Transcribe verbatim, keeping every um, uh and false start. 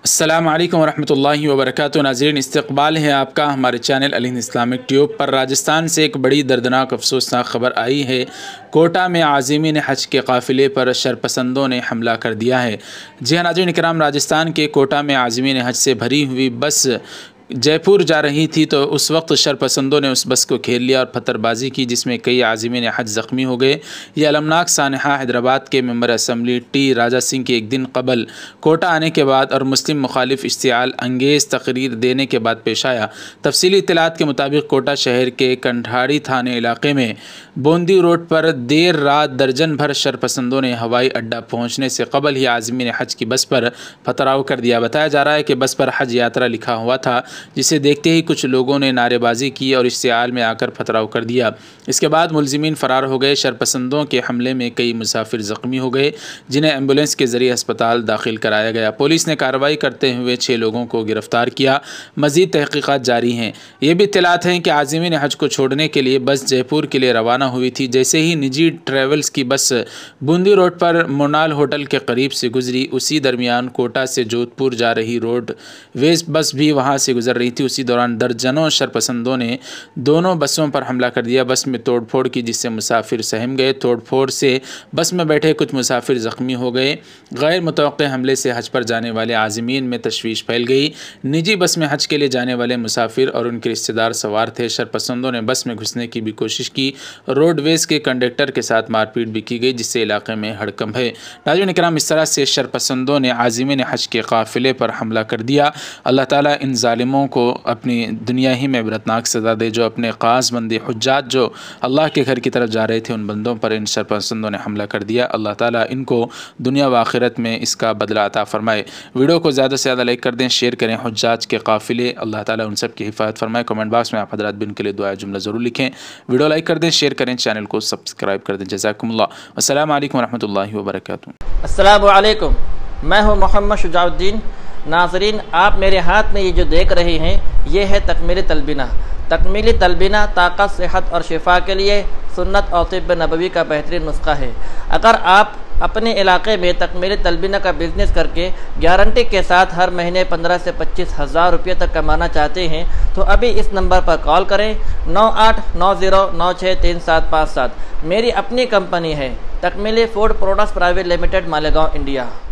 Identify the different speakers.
Speaker 1: السلام علیکم ورحمۃ اللہ وبرکاتہ۔ ناظرین، استقبال ہے آپ کا ہمارے چینل الہند اسلامک ٹیوب پر۔ راجستھان سے ایک بڑی دردناک افسوسناک خبر آئی ہے۔ کوٹا میں عازمین حج کے قافلے پر شرپسندوں نے حملہ کر دیا ہے۔ جی ہاں ناظرین اکرام، راجستھان کے کوٹا میں عازمین حج سے بھری ہوئی بس جے پور جا رہی تھی تو اس وقت شرپسندوں نے اس بس کو گھیر لیا اور پتھر بازی کی، جس میں کئی عازمین حج زخمی ہو گئے۔ یہ المناک سانحہ حیدرآباد کے member assembly T Raja Singh کے ایک دن قبل کوٹا آنے کے بعد اور مسلم مخالف اشتعال انگیز تقریر دینے کے بعد پیش آیا۔ تفصیلی اطلاعات کے مطابق کوٹا شہر کے کنٹھاڑی تھانے علاقے میں بوندی روڈ پر دیر رات درجن بھر شرپسندوں نے ہوائی اڈہ پہنچنے سے قبل ہی عازمین حج کی بس پر پتھراؤ کر دیا۔ بتایا جا رہا ہے کہ بس پر حج یاترا لکھا ہوا تھا، جسے دیکھتے ہی کچھ لوگوں نے نعرے بازی کی اور اشتعال میں آ کر پتھراؤ کر دیا۔ اس کے بعد ملزمین فرار ہو گئے۔ شرپسندوں کے حملے میں کئی مسافر زخمی ہو گئے، جنہیں ایمبولینس کے ذریعے ہسپتال داخل کرایا گیا۔ پولیس نے کارروائی کرتے ہوئے چھ لوگوں کو گرفتار کیا۔ مزید تحقیقات جاری ہیں۔ یہ بھی اطلاعات ہیں کہ عازمین حج کو چھوڑنے کے لیے بس جے پور کے لیے روانہ ہوئی تھی۔ جیسے ہی نجی ٹریولز کی بس بوندی روڈ پر مونال ہوٹل کے قریب سے گزری، اسی درمیان کوٹا سے جودھ پور جا رہی روڈ ویز بس بھی وہاں سے گزر رہی تھی۔ اسی دوران درجنوں شرپسندوں نے دونوں بسوں پر حملہ کر دیا۔ بس میں توڑ پھوڑ کی، جس سے مسافر سہم گئے۔ توڑ پھوڑ سے بس میں بیٹھے کچھ مسافر زخمی ہو گئے۔ غیر متوقع حملے سے حج پر جانے والے عازمین میں تشویش پھیل گئی۔ نجی بس میں حج کے لیے جانے والے مسافر اور ان کے رشتہ دار سوار تھے۔ شرپسندوں نے بس میں گھسنے کی بھی کوشش کی۔ روڈ ویز کے کنڈکٹر کے ساتھ مار پیٹ بھی کی گئی، جس سے علاقے میں ہڑکمپ ہے۔ ناظرین اکرام، اس طرح سے شرپسندوں نے عازمین حج کے قافلے پر حملہ کر دیا۔ اللہ تعالیٰ ان ظالموں کو اپنی دنیا ہی میں عبرتناک سزا دے، جو اپنے قاص بندے حجاج جو اللہ کے گھر کی طرف جا رہے تھے، ان بندوں پر ان شرپسندوں نے حملہ کر دیا۔ اللہ تعالیٰ ان کو دنیا و آخرت میں اس کا بدلہ عطا فرمائے۔ ویڈیو کو زیادہ سے زیادہ لائک کر دیں، شیئر کریں۔ حجاج کے قافلے، اللہ تعالیٰ ان سب کی حفاظت فرمائے۔ کمنٹ باکس میں آپ حضرات بھی ان کے لیے دعا جملہ ضرور لکھیں۔ ویڈیو لائک کر دیں، شیئر کریں، چینل کو سبسکرائب کر دیں۔ جزاکم اللہ۔ السلام علیکم ورحمۃ اللہ وبرکاتہ۔
Speaker 2: السلام علیکم، میں ہوں محمد شجاع الدین۔ ناظرین، آپ میرے ہاتھ میں یہ جو دیکھ رہے ہیں، یہ ہے تکمیلی تلبینہ۔ تکمیلی تلبینہ طاقت، صحت اور شفا کے لیے سنت اور طب نبوی کا بہترین نسخہ ہے۔ اگر آپ اپنے علاقے میں تکمیلی تلبینہ کا بزنس کر کے گارنٹی کے ساتھ ہر مہینے پندرہ سے پچیس ہزار روپے تک کمانا چاہتے ہیں تو ابھی اس نمبر پر کال کریں، نو آٹھ نو زیرو نو چھ تین سات پانچ سات۔ میری اپنی کمپنی ہے Takmeeli food products private limited, Malegaon, India.